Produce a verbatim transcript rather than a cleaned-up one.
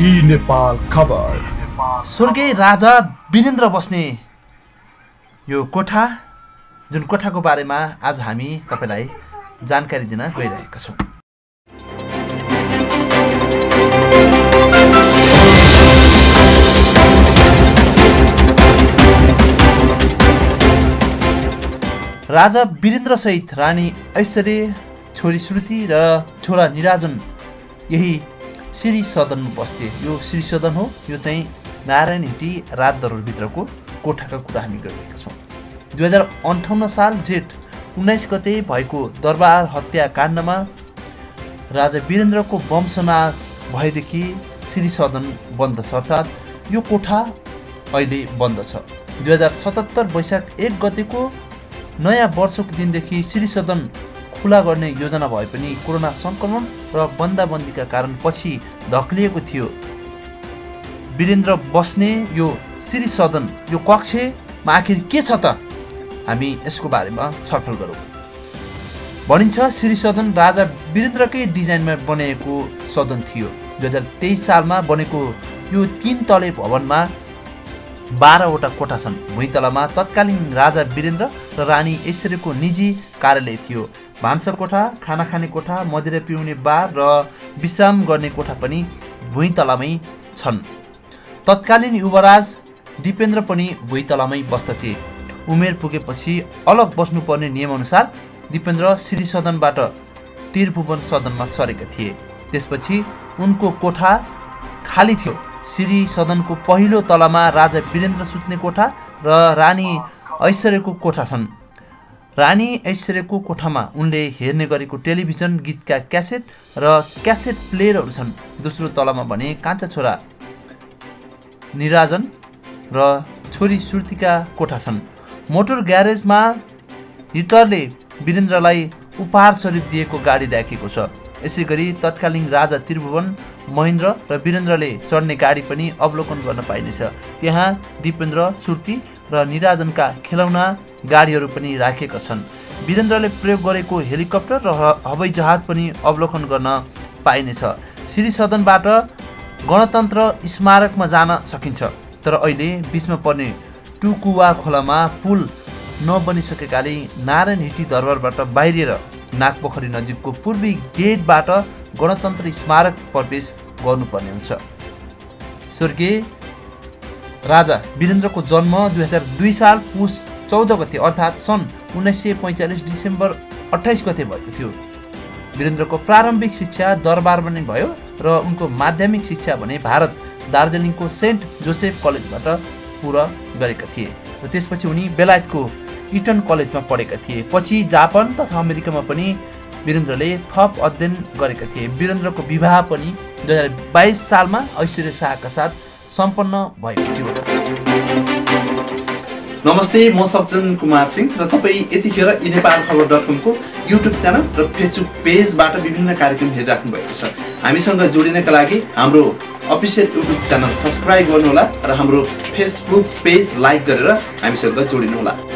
ई नेपाल खबर। स्वर्गीय राजा वीरेन्द्र बस्ने यो कोठा, जुन कोठाको बारेमा आज हामी तपाईलाई जानकारी दिन गइरहेका छौं। राजा वीरेन्द्र सहित रानी ऐश्वर्य, छोरी श्रुति र छोरा निराजन यही श्री सदन बस्थे। यो श्री सदन हो, यो चाहिँ नारायण हिटी राजदरबारभित्रको कोठाका कुरा हामी गरिरहेका छौँ। दुई हजार अन्ठाउन्न साल जेठ उन्नाइस गते भएको दरबार हत्या काण्डमा राजा वीरेन्द्रको वंशनाश भएदेखि श्री सदन बन्द छ, अर्थात् यो कोठा अहिले बन्द छ। दुई हजार सतहत्तर वैशाख एक गतेको नयाँ वर्षको दिनदेखि श्री सदन खुला गर्ने योजना भए पनि कोरोना संक्रमण र बन्दाबन्दीका कारण पछि धक्लिएको थियो। वीरेन्द्र बस्ने यो श्री सदन, यो कक्षमा आखिर के छ त, हामी यसको बारेमा छलफल गरौँ। भनिन्छ श्री सदन राजा वीरेन्द्रकै डिजाइनमा बनेको सदन थियो। दुई हजार तेइस सालमा बनेको यो तीन तले भवनमा बाह्रवटा कोठा छन्। भुइँतलामा तत्कालीन राजा वीरेन्द्र र रानी ऐश्वर्यको निजी कार्यालय थियो। भान्सा कोठा, खाना खाने कोठा, मदिरा पिउने बार र विश्राम गर्ने कोठा पनि भुइँतलामै छन्। तत्कालीन युवराज दिपेन्द्र पनि भुइँतलामै बस्दथे। उमेर पुगेपछि अलग बस्नुपर्ने नियमअनुसार दिपेन्द्र श्री सदनबाट त्रिभुवन सदनमा सरेका थिए। त्यसपछि उनको कोठा खाली थियो। श्री सदनको पहिलो तलामा राजा वीरेन्द्र सुत्ने कोठा र रानी ऐश्वर्यको कोठा छन्। रानी ऐश्वर्यको कोठामा उनले हेर्ने गरेको टेलिभिजन, गीतका क्यासेट र क्यासेट प्लेयरहरू छन्। दोस्रो तलामा भने कान्छा छोरा निराजन र छोरी श्रुतिका कोठा छन्। मोटर ग्यारेजमा हिटलरले वीरेन्द्रलाई उपहार स्वरूप दिएको गाडी राखेको छ। यसै गरी तत्कालीन राजा त्रिभुवन, महेन्द्र र वीरेन्द्रले चढ्ने गाडी पनि अवलोकन गर्न पाइनेछ। त्यहाँ दिपेन्द्र, श्रुति र निराजनका खेलौना गाडीहरू पनि राखेका छन्। वीरेन्द्रले प्रयोग गरेको हेलिकप्टर र हवाई जहाज पनि अवलोकन गर्न पाइनेछ। श्री सदनबाट गणतन्त्र स्मारकमा जान सकिन्छ, तर अहिले बिचमा पर्ने टुकुवा खोलामा पुल नबनिसकेकाले नारायण हिटी दरबारबाट बाहिरिएर नागपोखरी नजिकको पूर्वी गेटबाट गणतन्त्र स्मारक प्रवेश गर्नुपर्ने हुन्छ। स्वर्गीय राजा वीरेन्द्रको जन्म दुई हजार दुई साल पुस चौध गते अर्थात् सन् उन्नाइस सय पैँचालिस डिसेम्बर अठाइस गते भएको थियो। वीरेन्द्रको प्रारम्भिक शिक्षा दरबारमा नै भयो र उनको माध्यमिक शिक्षा भने भारत दार्जिलिङको सेन्ट जोसेफ कलेजबाट पुरा गरेका थिए र त्यसपछि उनी बेलायतको इटन कलेजमा पढेका थिए। पछि जापान तथा अमेरिकामा पनि वीरेन्द्रले थप अध्ययन गरेका थिए। वीरेन्द्रको विवाह पनि दुई हजार बाइस सालमा ऐश्वर्य शाहका साथ सम्पन्न भएको थियो। नमस्ते, म सज्जन कुमार सिंह र तपाईँ यतिखेर ई नेपाल खबर डट कमको युट्युब च्यानल र फेसबुक पेजबाट विभिन्न कार्यक्रम हेरिराख्नु भएको छ। हामीसँग जोडिनका लागि हाम्रो अफिसियल युट्युब च्यानल सब्सक्राइब गर्नुहोला र हाम्रो फेसबुक पेज लाइक गरेर हामीसँग जोडिनुहोला।